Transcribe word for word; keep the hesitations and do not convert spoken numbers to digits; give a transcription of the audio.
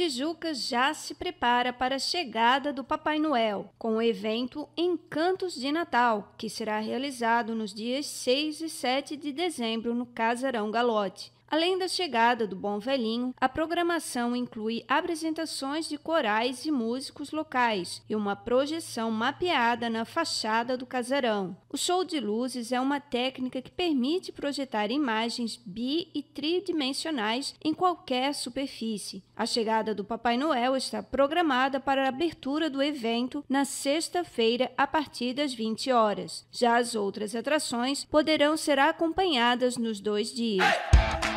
Tijuca já se prepara para a chegada do Papai Noel, com o evento Encantos de Natal, que será realizado nos dias seis e sete de dezembro no Casarão Galote. Além da chegada do Bom Velhinho, a programação inclui apresentações de corais e músicos locais e uma projeção mapeada na fachada do casarão. O show de luzes é uma técnica que permite projetar imagens bi- e tridimensionais em qualquer superfície. A chegada do Papai Noel está programada para a abertura do evento na sexta-feira a partir das vinte horas. Já as outras atrações poderão ser acompanhadas nos dois dias.